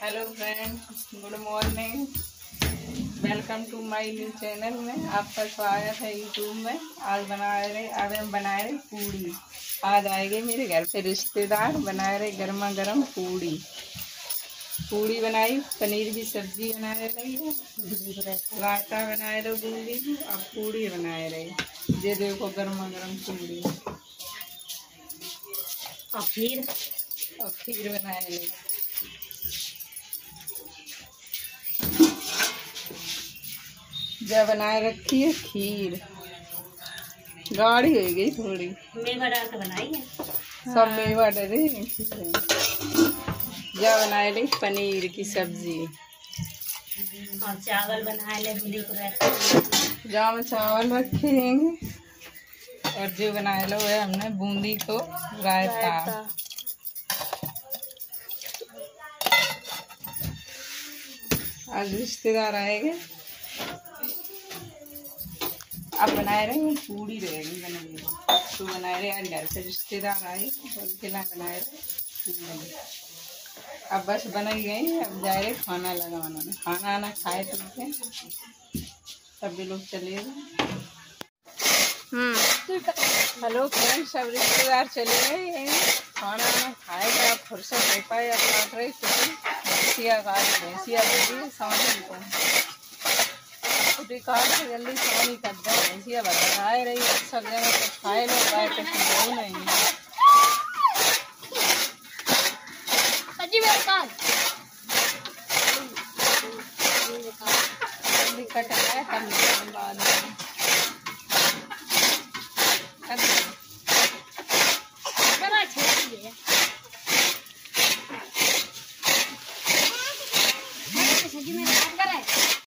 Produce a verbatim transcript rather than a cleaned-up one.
Hello friends, good morning. Welcome to my new channel में आपका स्वागत है यूट्यूब में। आज बना रहे आज हम बना रहे पूड़ी। आज आएंगे मेरे घर पे रिश्तेदार, बना रहे गर्मा गर्म पूड़ी। पूड़ी बनाई, पनीर की सब्जी बना रही है, रायता बनाए रहे बूंदी की, अब पूड़ी बनाए रहे। ये देखो गर्मा गर्म पूड़ी और फिर और खीर बनाए रहे। जब बनाए रखी है खीर, गाढ़ी हो गई थोड़ी, मेवा डाल के बनाई है। सब मेवा डरे। जब बनाए रही पनीर की सब्जी, और चावल बनाए ले बूंदी को रहता। जहाँ में चावल रखे हैं, और जो बनाए लो है हमने बूंदी को रायता। आज रिश्तेदार आएंगे, अब बनाए रहे हैं पूड़ी रहेगी बनाएंगे तो बनाए रहे। आज घर से रिश्तेदार आए तो उनके लिए बनाए रहे पूड़ी। अब बस बन ही गई, अब जा रहे खाना लगाना में। खाना आना खाए पीते सभी लोग चले गए। हेलो फ्रेंड्स, सब रिश्तेदार चले गए, खाना आना खाए थे। अब फुर्सत हो पाए, अब काट रही छुट्टी भैंसिया काट भैंसिया बजी सामने को छुट्टी काट के जल्दी सानी कर दो। भैंसिया बजाए रही सब जगह तो खाए लो, गाय तो कुछ नहीं। जल्दी कट है तब बाद में